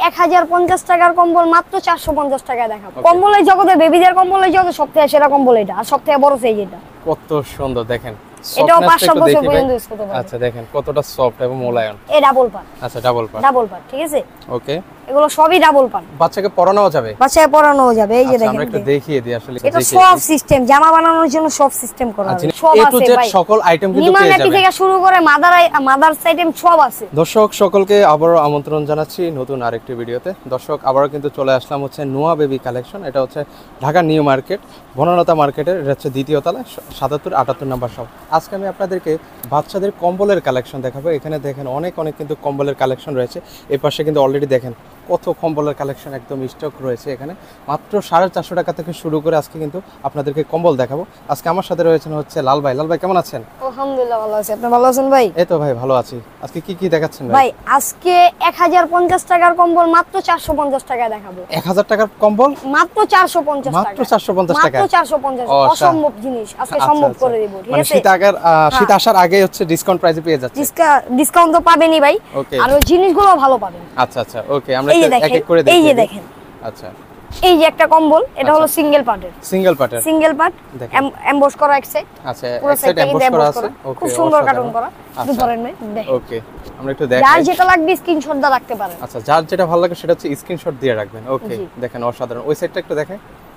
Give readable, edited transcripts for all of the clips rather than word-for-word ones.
1050 টাকার কম্বল মাত্র 450 টাকায় দেখাবো। কম্বলের জগতে বেবিদের কম্বলের জগতে সবথেকে সেরা কম্বল এটা, আর সবথেকে বড় সাইজ এটা। কত সুন্দর দেখেন, এটাও 5-7 বছর পর্যন্ত ইউজ করতে পারবেন। আচ্ছা দেখেন কতটা সফট এবং মোলায়েম। এই ডাবল পার। আচ্ছা ডাবল পার, ঠিক আছে। ওকে, এগুলো সবই ডাবল পার। বাচ্চাকে পরানোও যাবে? বাচ্চাকে পরানোও যাবে। এই যে দেখেন, আমরা একটু দেখিয়ে দিই আসলে এটা সব সিস্টেম, জামা বানানোর জন্য সব সিস্টেম করা আছে। সব আছে ভাই, সকল আইটেম কিন্তু পেয়ে যাবেন। নিমানাটি থেকে শুরু করে মাদার্স আইটেম সব আছে। দর্শক সকলকে আবারো আমন্ত্রণ জানাচ্ছি নতুন আরেকটি ভিডিওতে। দর্শক আবারো কিন্তু চলে আসলাম হচ্ছে নুহা বেবি কালেকশন। এটা হচ্ছে ঢাকা নিউ মার্কেট, বনলত মার্কেটের, এটা হচ্ছে দ্বিতীয় তলায় 77-78 নম্বর শপ। আজকে আমি আপনাদেরকে বাচ্চাদের কম্বলের কালেকশন দেখাবো। এখানে দেখেন অনেক কিন্তু কম্বলের কালেকশন রয়েছে। এই পাশে কিন্তু অলরেডি দেখেন কত কম্বলের কালেকশন একদম স্টক রয়েছে এখানে। মাত্র 450 টাকা থেকে শুরু করে আজকে কিন্তু আপনাদেরকে কম্বল দেখাবো। আজকে আমার সাথে রয়েছেন হচ্ছে লাল ভাই। লাল ভাই কেমন আছেন? আলহামদুলিল্লাহ ভালো আছি, আপনি ভালো আছেন ভাই? এই তো ভাই ভালো আছি। আজকে কি দেখাচ্ছেন ভাই? আজকে 1050 টাকার কম্বল মাত্র 450 টাকায় দেখাবো। 1000 টাকার কম্বল মাত্র 450 টাকা। মাত্র 450 টাকা, মাত্র 450। অসম্ভব জিনিস আজকে সম্ভব করে দেব, ঠিক আছে? শীত আসার আগে হচ্ছে ডিসকাউন্ট প্রাইসে পেয়ে যাচ্ছে। ডিসকাউন্ট তো পাবেনই ভাই, আর ওই জিনিসগুলো ভালো পাবেন। আচ্ছা ওকে, আমরা এক এক করে দেখি। এই যে দেখেন, আচ্ছা এই যে একটা কম্বল, এটা হলো সিঙ্গেল পার্টের। সিঙ্গেল পার্ট এমবস করা এক সাইড। আচ্ছা এক সাইড এমবস করা আছে। ওকে, খুব সুন্দর কার্টুন করা। দুই ধরনের দেখেন। ওকে, আমরা একটু দেখাই। যার যেটা লাগবে স্ক্রিনশট দা রাখতে পারেন। আচ্ছা, যার যেটা ভালো লাগে সেটা হচ্ছে স্ক্রিনশট দিয়ে রাখবেন। ওকে, দেখেন অসাধারণ। ওই সাইডটা একটু দেখেন।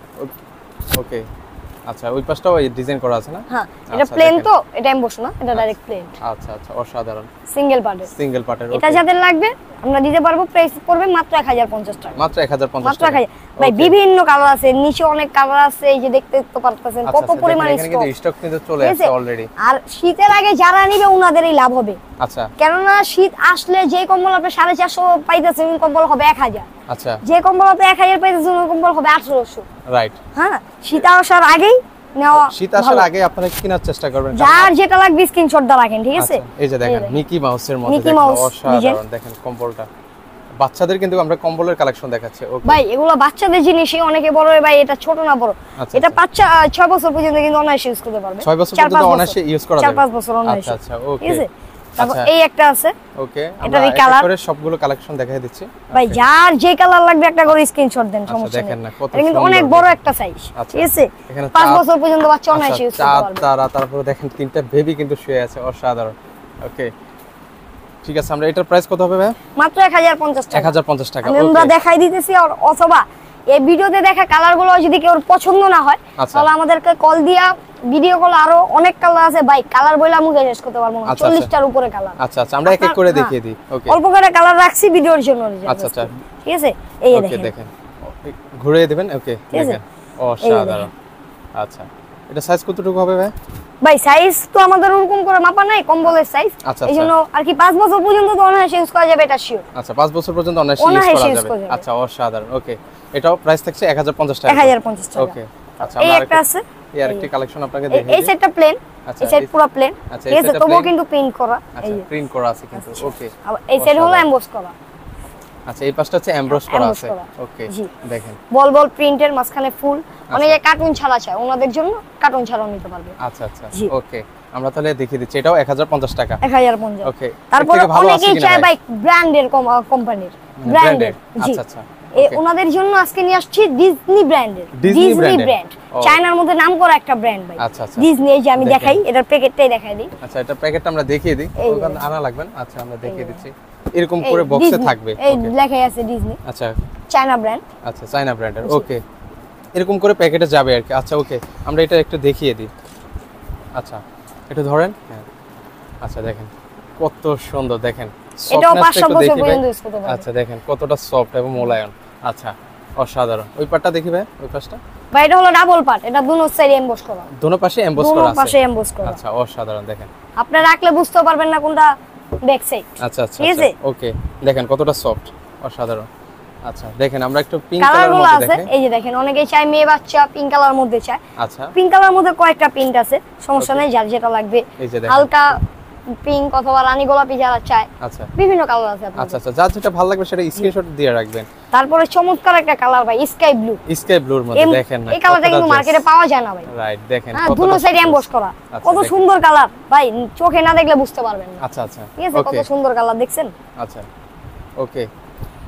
ওকে, আচ্ছা ওই পাশটাও ডিজাইন করা আছে না? হ্যাঁ, এটা প্লেন তো, এটা এমবস না, এটা ডাইরেক্ট প্লেন। আচ্ছা অসাধারণ। সিঙ্গেল পার্টের। এটা যাদের লাগবে আমরা দিতে পারবো। প্রাইস পড়বে মাত্র 1050 টাকা। মাত্র 1050 টাকা। ভাই বিভিন্ন কালার আছে, নিচে অনেক কালার আছে। এই যে দেখতে তো পারতেছেন কত পরিমাণ স্টক কিন্তু চলে আসছে অলরেডি। আর শীতের আগে যারা নিবে ওনাদেরই লাভ হবে। আচ্ছা, কেননা শীত আসলে যে কম্বল আপনি 450 পাইতেছেন ওই কম্বল হবে 1000। আচ্ছা, যে কম্বল আপনি 1000 পাইতেছেন ওই কম্বল হবে 1800। রাইট। হ্যাঁ, শীত আসার আগেই নেওয়া, শীত আসার আগে আপনারা কেনার চেষ্টা করবেন। যার যেটা লাগবে স্ক্রিনশট দা রাখেন, ঠিক আছে? এই যে দেখেন মিকি মাউসের মধ্যে অসাধারণ দেখেন কম্বলটা। বাচ্চাদের কিন্তু আমরা কম্বলের কালেকশন দেখাচ্ছি। ওকে ভাই, এগুলো বাচ্চাদের জিনিসই, অনেকে বড় ভাই এটা ছোট না বড়। এটা 6 বছর পর্যন্ত কিন্তু অনায়াসে ইউজ করতে পারবে। 6 বছর পর্যন্ত অনায়াসে ইউজ করা যাবে। 4-5 বছর অনায়াসে। আচ্ছা ওকে, ঠিক আছে। তারপর এই একটা আছে। ওকে, আমরা এক এক করে সবগুলো কালেকশন দেখাই দিচ্ছি। ভাই যার যে কালার লাগবে একটা করে স্ক্রিনশট দেন, সমস্যা নেই। দেখেন না কত এটা কিন্তু অনেক বড় একটা সাইজ, ঠিক আছে? 5 বছর পর্যন্ত বাচ্চা অনায়াসে ইউজ করতে পারবে। তারপর দেখেন তিনটা বেবি কিন্তু শুয়ে আছে, অসাধারণ। ওকে, ঠিক আছে, আমরা এটার প্রাইস কত হবে ভাই? মাত্র 1050 টাকা। 1050 টাকা। আমরা দেখাই দিতেছি। আর অথবা এই ভিডিওতে দেখা কালারগুলো যদি কেউ পছন্দ না হয় তাহলে আমাদেরকে কল দিয়া ভিডিও কল, আরো অনেক কালার আছে ভাই। কালার বইলা মুখে শেষ করতে পারবো না, 40টার উপরে কালার। আচ্ছা আমরা এক এক করে দেখিয়ে দিই। ওকে, অল্প করে কালার রাখছি ভিডিওর জন্য। আচ্ছা ঠিক আছে। এই দেখেন ঘুরিয়ে দিবেন। ওকে, দেখেন অসাধারণ। আচ্ছা, এটা সাইজ কতটুকু হবে ভাই? ভাই সাইজ তো আমাদের ওরকম করে মাপা নাই কম্বলের সাইজ। এইজন্য আর কি 5 বছর পর্যন্ত তো অনায়াসে ইউজ করা যাবে, এটা শিওর। আচ্ছা, 5 বছর পর্যন্ত অনায়াসে ইউজ করা যাবে। আচ্ছা অসাধারণ। ওকে, এটাও প্রাইস থাকছে 1050 টাকা। 1050 টাকা। ওকে, আচ্ছা এই একটা আছে। এই আরেকটি কালেকশন আপনাকে দেখাই দিই। এই সেটটা প্লেন, এই সেট পুরো প্লেন। ঠিক আছে, তবুও কিন্তু প্রিন্ট করা। আচ্ছা, প্রিন্ট করা আছে কিন্তু। ওকে, এই সেট হলো এমবস করা। আচ্ছা, এই পাশটা হচ্ছে এমব্রস করা আছে। ওকে, দেখেন বল প্রিন্টের, মাঝখানে ফুল। অনেকে কার্টুন ছাড়া চায়, ওনাদের জন্য কার্টুন ছাড়াও নিতে পারবে। আচ্ছা ওকে, আমরা তাহলে দেখিয়ে দিচ্ছি। এটাও 1050 টাকা। 1050। ওকে, তারপর অনেকেই চায় ভাই ব্র্যান্ডের কোম্পানির ব্র্যান্ডের। আচ্ছা ওনাদের জন্য আজকে নিয়ে আসছি ডিজনি ব্র্যান্ডের। ডিজনি ব্র্যান্ড চায়নার মধ্যে নাম করা একটা ব্র্যান্ড ভাই। আচ্ছা ডিজনি। এই যে আমি দেখাই, এটার প্যাকেটটাই দেখাই দিই। আচ্ছা, এটা প্যাকেটটা আমরা দেখিয়ে দিই, ওখানে আনা লাগবে। আচ্ছা, আমরা দেখিয়ে দিচ্ছি। এরকম করে বক্সে থাকবে। এই লেখাই আছে ডিজনি। আচ্ছা, চায়না ব্র্যান্ড। আচ্ছা, চায়না ব্র্যান্ডের। ওকে, এরকম করে প্যাকেটে যাবে আর কি। আচ্ছা ওকে, আমরা এটা একটু দেখিয়ে দিই। আচ্ছা, একটু ধরেন। হ্যাঁ, আচ্ছা দেখেন কত সুন্দর, দেখেন এটাও 5 বছর পর্যন্ত ইউজ করতে পারবে। আচ্ছা, দেখেন কতটা সফট এবং মোলায়েম। আচ্ছা, অসাধারণ। ওই পাটটা দেখি ভাই, ওই পাশটা। ভাই এটা হলো ডাবল পার্ট, এটা দুনো সাইডে এমবস করা। দুনো পাশে এমবস করা আছে। দুনো পাশে এমবস করা। আচ্ছা, অসাধারণ। দেখেন আপনি রাখলে বুঝতে পারবেন না কোনটা ব্যাক সাইড। আচ্ছা ঠিক আছে। ওকে, দেখেন কতটা সফট, অসাধারণ। আচ্ছা, দেখেন আমরা একটু পিঙ্ক কালারের মধ্যে দেখেন। এই যে দেখেন, অনেকেই চায় মেয়ে বাচ্চা পিঙ্ক কালার মধ্যে চায়। আচ্ছা, পিঙ্ক কালার মধ্যে কয়েকটা প্রিন্ট আছে, সমস্যা নাই, যার যেটা লাগবে। হালকা পিঙ্ক অথবা রানী গোলাপি যারা চায়। আচ্ছা, বিভিন্ন কালার আছে আপনাদের। আচ্ছা যার যেটা ভালো লাগবে সেটা স্ক্রিনশট দিয়ে রাখবেন। তারপরে চমৎকার একটা কালার ভাই, স্কাই ব্লু। স্কাই ব্লুর মধ্যে দেখেন না, এই কালারটা কিন্তু মার্কেটে পাওয়া যায় না ভাই। রাইট, দেখেন কত দুটো সাইড এমবস করা, কত সুন্দর কালার ভাই, চোখে না দেখলে বুঝতে পারবেন না। আচ্ছা ঠিক আছে, কত সুন্দর কালার দেখছেন। আচ্ছা ওকে,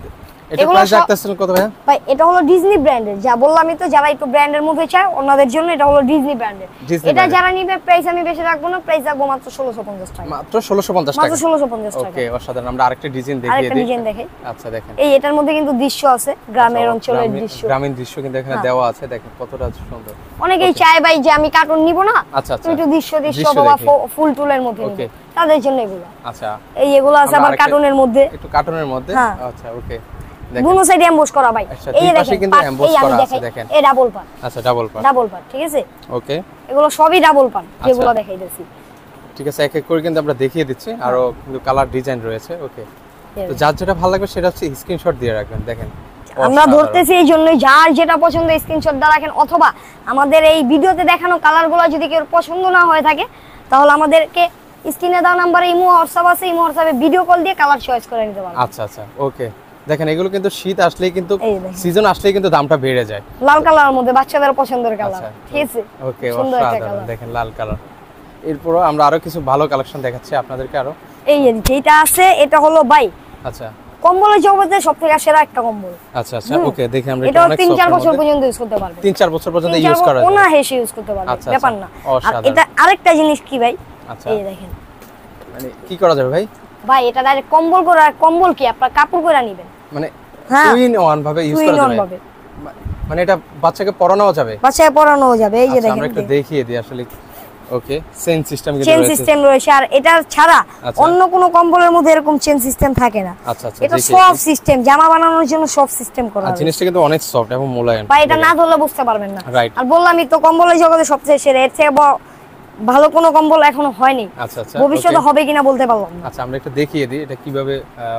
এটা প্রাইস রাখতেছেন কত ভাই? ভাই এটা হলো ডিজনি ব্র্যান্ডের, যা বললামই তো, যারা একটু ব্র্যান্ডের মধ্যে চায় ওনাদের জন্য এটা হলো ডিজনি ব্র্যান্ডের। এটা যারা নিবে প্রাইস আমি বেশি রাখবো না, প্রাইস রাখবো মাত্র 1650 টাকা। মাত্র 1650 টাকা। মাত্র 1650 টাকা। ওকে, অসাধারণ। আমরা আরেকটা ডিজাইন দেখিয়ে দিই। আরেকটা ডিজাইন দেখাই। আচ্ছা দেখেন, এই এটার মধ্যে কিন্তু দৃশ্য আছে, গ্রামের অঞ্চলের দৃশ্য, গ্রামীণ দৃশ্য কিন্তু এখানে দেওয়া আছে। দেখেন কতটা সুন্দর। অনেকেই চায় ভাই যে আমি কার্টুন নিব না, আচ্ছা আচ্ছা, একটু দৃশ্য অথবা ফুল টুলের মধ্যে নিব, তাদের জন্য এগুলো। আচ্ছা, এই এগুলো আছে আবার কার্টুনের মধ্যে, একটু কার্টুনের মধ্যে। আচ্ছা ওকে, দুনো সাইডে এমবোস করা ভাই। এই পাশে কিন্তু এমবোস করা আছে দেখেন। এই ডাবল পার। আচ্ছা ডাবল পার, ঠিক আছে। ওকে, এগুলো সবই ডাবল পার যেগুলো দেখাইতেছি। ঠিক আছে, এক এক করে কিন্তু আমরা দেখিয়ে দিচ্ছি, আরো কিন্তু কালার ডিজাইন রয়েছে। ওকে, তো যার যেটা ভালো লাগবে সেটা হচ্ছে স্ক্রিনশট দিয়ে রাখবেন। দেখেন আমরা ধরতেছি এই জন্যই, যার যেটা পছন্দ স্ক্রিনশট দিয়ে রাখেন, অথবা আমাদের এই ভিডিওতে দেখানো কালারগুলো যদি কেউ পছন্দ না হয়ে থাকে তাহলে আমাদেরকে স্ক্রিনে দেওয়া নাম্বারে ইমো হোয়াটসঅ্যাপ আছে, ইমো হোয়াটসঅ্যাপে ভিডিও কল দিয়ে কালার চয়েস করে নিতে পারবেন। আচ্ছা আচ্ছা, ওকে। দেখেন এগুলো কিন্তু শীত আসলেই কিন্তু সিজন আসলেই কিন্তু দামটা বেড়ে যায়। লাল কালারের মধ্যে বাচ্চাদের পছন্দের কালার, ঠিক আছে। ওকে, অসাধারণ। দেখেন লাল কালার। এরপর আমরা আরো কিছু ভালো কালেকশন দেখাচ্ছি আপনাদেরকে। আরো এই যেটা আছে এটা হলো ভাই, আচ্ছা, কম্বলের জগতে সবথেকে সেরা একটা কম্বল। আচ্ছা আচ্ছা, ওকে। দেখি আমরা এটা 3-4 বছর পর্যন্ত ইউজ করতে পারবে। 3-4 বছর পর্যন্ত ইউজ করা যায়, কোনা হেসে ইউজ করতে পারবে, ব্যাপার না। আর এটা আরেকটা জিনিস কি ভাই, এই দেখেন, মানে কি করা যাবে ভাই? ভাই এটা ডাইরেক্ট কম্বল করা, কম্বল কি আপনারা কাপড় করে নেবেন, মানে টু ইন ওয়ান ভাবে ইউজ করা যাবে। মানে এটা বাচ্চাকে পরানোও যাবে, বাচ্চাকে পরানোও যাবে। এই যে দেখেন, আমরা একটু দেখিয়ে দিই আসলে। ওকে, চেইন সিস্টেম কিন্তু রয়েছে, চেইন সিস্টেম রয়েছে। আর এটা ছাড়া অন্য কোন কম্বলের মধ্যে এরকম চেইন সিস্টেম থাকে না। আচ্ছা আচ্ছা, এটা সফট সিস্টেম, জামা বানানোর জন্য সফট সিস্টেম করা আছে। জিনিসটা কিন্তু অনেক সফট এবং মোলায়েম, ভাই এটা না ধরলে বুঝতে পারবেন না। আর বললামই তো কম্বলের জগতে সবচেয়ে সেরা, এর থেকে ভালো কোনো কম্বল এখনো হয়নি। আচ্ছা আচ্ছা, ভবিষ্যতে হবে কিনা বলতে পারলাম না। আচ্ছা, আমরা একটু দেখিয়ে দিই এটা কিভাবে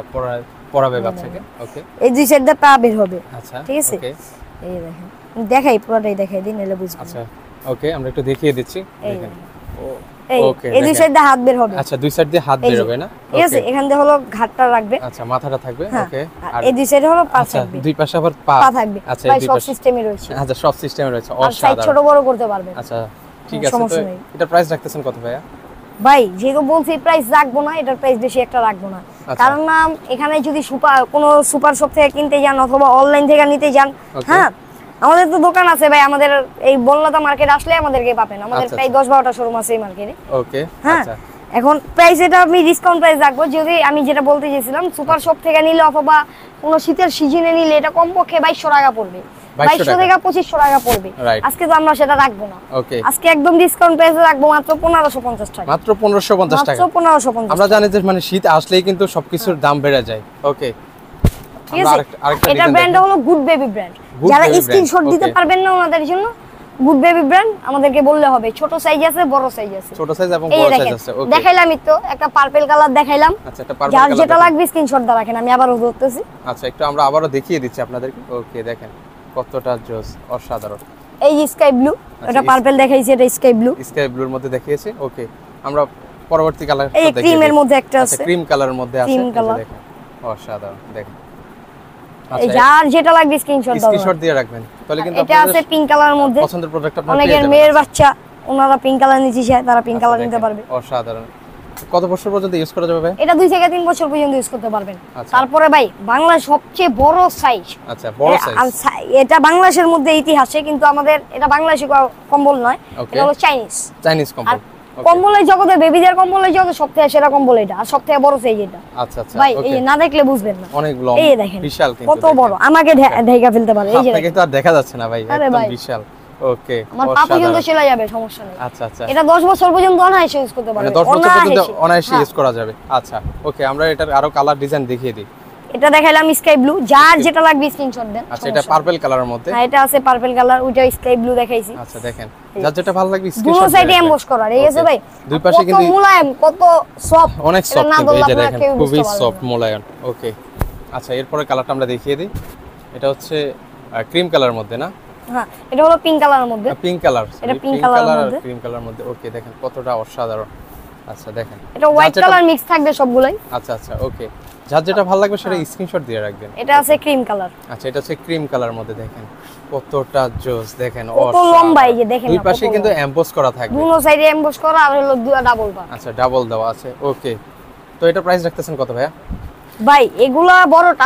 পরাবে বাচ্চাকে। ওকে, এই দুই সাইডে পা বের হবে। আচ্ছা, ঠিক আছে। এই দেখেন, দেখাই পুরোটাই দেখাই দিন, এলে বুঝবেন। আচ্ছা ওকে, আমরা একটু দেখিয়ে দিচ্ছি। দেখেন, ওকে, এই দুই সাইডে হাত বের হবে। আচ্ছা, দুই সাইড দিয়ে হাত বের হবে না, ঠিক আছে। এখান দিয়ে হলো ঘাটটা রাখবে, আচ্ছা, মাথাটা থাকবে। ওকে, আর এই দুই সাইডে হলো পা থাকবে, দুই পাশে আবার পা থাকবে। আচ্ছা, এই সব সিস্টেমই রয়েছে। আচ্ছা, সব সিস্টেমে রয়েছে, আর সাইজ ছোট বড় করতে পারবেন। আচ্ছা ঠিক আছে। তো এটা প্রাইস রাখতেছেন কত ভাইয়া? ভাই যেহেতু বলছি প্রাইস রাখবো না, এটার প্রাইস বেশি একটা রাখবো না, কারণ এখানে যদি কোনো সুপার শপ থেকে কিনতে যান অথবা অনলাইন থেকে নিতে যান, হ্যাঁ আমাদের তো দোকান আছে ভাই, আমাদের এই বনলত মার্কেট আসলে আমাদেরকে পাবেন। আমাদের প্রায় 10-12টা শোরুম আছে এই মার্কেটে। ওকে, আচ্ছা, এখন প্রাইস এটা আমি ডিসকাউন্ট প্রাইস রাখবো। যদি আমি যেটা বলতে চেয়েছিলাম, সুপার শপ থেকে নিলে অথবা কোনো শীতের সিজনে নিলে এটা কমপক্ষে 2200 টাকা পড়বে, 2200 থেকে 2500 টাকা পড়বে। আজকে তো আমরা সেটা রাখবো না, আজকে একদম ডিসকাউন্ট প্রাইসে রাখবো মাত্র 1550 টাকা। মাত্র 1550 টাকা, মাত্র 1550। আমরা জানি যে মানে শীত আসলেই কিন্তু সবকিছুর দাম বেড়ে যায়। ওকে, ঠিক আছে। এটা ব্র্যান্ড হলো গুড বেবি ব্র্যান্ড। যারা স্ক্রিনশট দিতে পারবেন না ওনাদের জন্য গুড বেবি ব্র্যান্ড আমাদেরকে বললে হবে। ছোট সাইজ আছে, বড় সাইজ আছে, ছোট সাইজ এবং বড় সাইজ আছে। ওকে, দেখাইলামই তো একটা পার্পল কালার দেখাইলাম। আচ্ছা, একটা পার্পল কালার, যার যেটা লাগবে স্ক্রিনশট দা রাখেন, আমি আবারও ধরতেছি। আচ্ছা, একটু আমরা আবারও দেখিয়ে দিচ্ছি আপনাদেরকে। ওকে, দেখেন কতটা জোস, অসাধারণ। এই স্কাই ব্লু, এটা পার্পল দেখাইছি, এটা স্কাই ব্লু, স্কাই ব্লুর মধ্যে দেখিয়েছি। ওকে, আমরা পরবর্তী কালার এই ক্রিমের মধ্যে একটা আছে, ক্রিম কালারের মধ্যে আছে, দেখেন অসাধারণ। দেখেন, এই যার যেটা লাগবে স্ক্রিনশট দিয়ে রাখবেন, তাহলে কিন্তু এটা আছে পিঙ্ক কালারের মধ্যে। পছন্দের প্রোডাক্ট আপনারা অনেকের মেয়ের বাচ্চা ওনারা পিঙ্ক কালার নিতে চায়, তারা পিঙ্ক কালার নিতে পারবে। অসাধারণ। কত বছর পর্যন্ত ইউজ করা যাবে ভাই? এটা 2 থেকে 3 বছর পর্যন্ত ইউজ করতে পারবেন। তারপরে ভাই বাংলাদেশ সবচেয়ে বড় সাইজ। আচ্ছা, বড় সাইজ। এটা বাংলাদেশের মধ্যে ইতিহাসে, কিন্তু আমাদের এটা বাংলাদেশি কম্বল নয়, এটা হলো চাইনিজ কম্বল। কম্বলের জগতে, বেবিদের কম্বলের জগতে সবথেকে সেরা কম্বল এটা, আর সবথেকে বড় সাইজ এটা। আচ্ছা আচ্ছা, ভাই এই না দেখলে বুঝবেন না, অনেক লং, এই দেখেন বিশাল, কিন্তু কত বড়, আমাকে ঢেকা ফেলতে পারে। এই যে আপনাকে তো আর দেখা যাচ্ছে না ভাই, একদম বিশাল। ওকে, আমার পা পর্যন্ত চলে যাবে, সমস্যা নেই। আচ্ছা আচ্ছা, এটা 10 বছর পর্যন্ত অনায়াসে ইউজ করতে পারবে, 10 বছর পর্যন্ত অনায়াসে ইউজ করা যাবে। আচ্ছা ওকে, আমরা এটার আরো কালার ডিজাইন দেখিয়ে দিই। এটা দেখাইলাম স্কাই ব্লু, যার যেটা লাগবে স্ক্রিনশট দেন। আচ্ছা, এটা পার্পল কালারের মধ্যে। হ্যাঁ, এটা আছে পার্পল কালার, ওইটা স্কাই ব্লু দেখাইছি। আচ্ছা, দেখেন যার যেটা ভালো লাগবে স্ক্রিনশট দুটো সাইডে এমবস করা, ঠিক আছে ভাই? দুই পাশে কিন্তু কত মোলায়েম, কত সফট, অনেক সফট, কিন্তু এই যে দেখেন খুবই সফট মোলায়েম। ওকে, আচ্ছা, এরপরে কালারটা আমরা দেখিয়ে দিই। এটা হচ্ছে ক্রিম কালারের মধ্যে না? হ্যাঁ, এটা হলো পিঙ্ক কালারের মধ্যে। পিঙ্ক কালার, এটা পিঙ্ক কালার আর ক্রিম কালারের মধ্যে। ওকে, দেখেন কতটা অসাধারণ। আচ্ছা, দেখেন এটা হোয়াইট কালার মিক্স থাকবে সবগুলাই। আচ্ছা আচ্ছা, ওকে, যার যেটা ভালো লাগবে সেটা স্ক্রিনশট দিয়ে রাখবেন। এটা আছে ক্রিম কালার। আচ্ছা, এটা হচ্ছে ক্রিম কালার মধ্যে। দেখেন কতটা জোস, দেখেন কত লম্বা, এই যে দেখেন দুই পাশে কিন্তু এমবোস করা থাকবে, দুটো সাইডে এমবোস করা, আর হলো ডাবল বার। আচ্ছা, ডাবল দেওয়া আছে। ওকে, তো এটা প্রাইস রাখতেছেন কত ভাইয়া? ভাই এগুলা বড়টা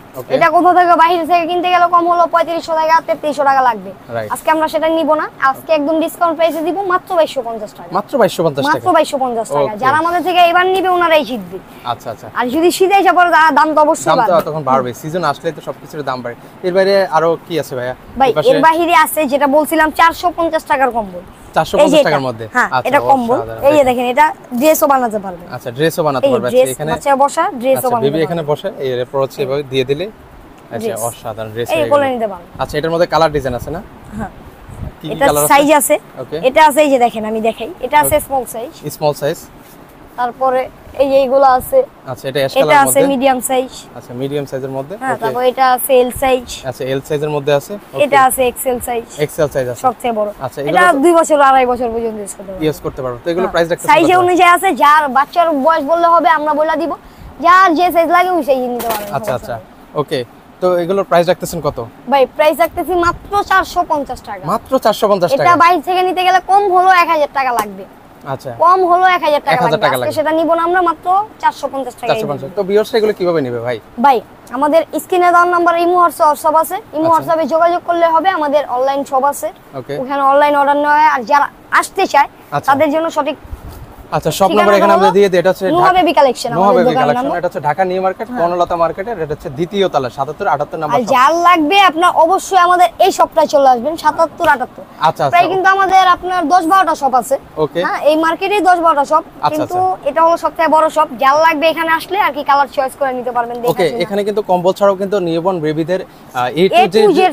এটা কোথা থেকে বাইরে থেকে কিনতে গেলে কম হলো 3500 টাকা 3300 টাকা লাগবে। আজকে আমরা সেটা নিব না, আজকে একদম ডিসকাউন্ট প্রাইসে দিব মাত্র 2250 টাকা। মাত্র 2250 টাকা, মাত্র 2250 টাকা। যারা আমাদের থেকে এবার নিবে ওনারাই জিতবে। আচ্ছা আচ্ছা। আর যদি শীত এসে পড়ে দাম তো অবশ্যই বাড়বে, দাম তো তখন বাড়বে, সিজন আসলে তো সবকিছুর দাম বাড়ে। এর বাইরে আরো কি আছে ভাইয়া? ভাই এর বাইরে আছে যেটা বলছিলাম 450 টাকার কম্বল। 450 টাকার মধ্যে, আচ্ছা এটা কম্বল। এই যে দেখেন এটা ড্রেসও বানাতে পারবে। আচ্ছা ড্রেসও বানাতে পারবে। এখানে বাচ্চা বসা ড্রেসও বানাতে পারবে। বেবি এখানে বসে এর উপর হচ্ছে এভাবে দিয়ে দিলে আচ্ছা অসাধারণ ড্রেস এই কোলে নিতে পারবে। আচ্ছা এটার মধ্যে কালার ডিজাইন আছে না? হ্যাঁ কি এটা কালার আছে? সাইজ আছে, এটা আছে এই যে দেখেন আমি দেখাই, এটা আছে স্মল সাইজ। Small size. তারপরে এই যে এইগুলো আছে। আচ্ছা এটা অ্যাশ কালারের মধ্যে। এটা আছে মিডিয়াম সাইজ। আচ্ছা মিডিয়াম সাইজের মধ্যে। হ্যাঁ তারপর এটা আছে এল সাইজ। আচ্ছা এল সাইজের মধ্যে আছে। এটা আছে এক্সেল সাইজ। এক্সেল সাইজ আছে সবচেয়ে বড়। আচ্ছা এটা 2 বছর 2.5 বছর পর্যন্ত ইউজ করতে পারবে। তো এগুলো প্রাইস রাখতে সাইজ অনুযায়ী আছে, যার বাচ্চার বয়স বললে হবে আমরা বলে দিব, যার যে সাইজ লাগে ওই সাইজ নিতে পারবে। আচ্ছা আচ্ছা ওকে। তো এগুলোর প্রাইস রাখতেছেন কত? ভাই প্রাইস রাখতেছি মাত্র 450 টাকা। মাত্র 450 টাকা। এটা বাইরে থেকে নিতে গেলে কম হলো 1000 টাকা লাগবে। আচ্ছা কম হলো 1000 টাকা লাগবে। আজকে সেটা নিব না আমরা মাত্র 450 টাকা। 450। তো ভিউয়ার্স এগুলো কিভাবে নেবে ভাই? ভাই আমাদের স্ক্রিনে দেওয়া নাম্বার ইমো হোয়াটসঅ্যাপ আছে, ইমো হোয়াটসঅ্যাপে যোগাযোগ করলে হবে। আমাদের অনলাইন শপ আছে, ওখানে অনলাইন অর্ডার নেওয়া হয়। আর যারা আসতে চায় তাদের জন্য সঠিক আচ্ছা সব নাম্বার এখানে আমরা দিয়ে দিই। এটা হচ্ছে নুহা বেবি কালেকশন, আমাদের দোকানের নাম। এটা হচ্ছে ঢাকা নিউ মার্কেট বনলতা মার্কেটের, এটা হচ্ছে দ্বিতীয় তলা 77 78 নাম্বার। আর যার লাগবে আপনার অবশ্যই আমাদের এই সপ্তাহে চলে আসবেন 77 78। আচ্ছা প্রায় কিন্তু আমাদের আপনার 10 12টা শপ আছে। ওকে হ্যাঁ এই মার্কেটেই 10 12টা শপ, কিন্তু এটা হলো সবথেকে বড় শপ। যার লাগবে এখানে আসলে আর কি কালার চয়েস করে নিতে পারবেন। ওকে এখানে কিন্তু কম্বল ছাড়াও কিন্তু নিউবর্ন বেবিদের এ টু জেড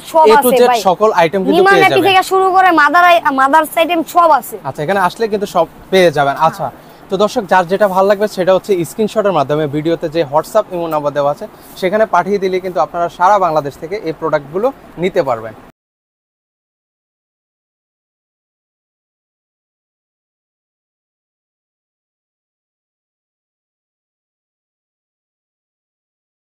সকল আইটেম কিন্তু পেয়ে যাবেন। থেকে শুরু করে মাদার্স আইটেম সব আছে। আচ্ছা এখানে আসলে কিন্তু সব পেয়ে যাবেন। আচ্ছা তো দর্শক যার যেটা ভালো লাগবে সেটা হচ্ছে স্ক্রিনশটের মাধ্যমে ভিডিওতে যে হোয়াটসঅ্যাপ ইমো নাম্বার দেওয়া আছে সেখানে পাঠিয়ে দিলে কিন্তু আপনারা সারা বাংলাদেশ থেকে এই প্রোডাক্টগুলো নিতে পারবেন।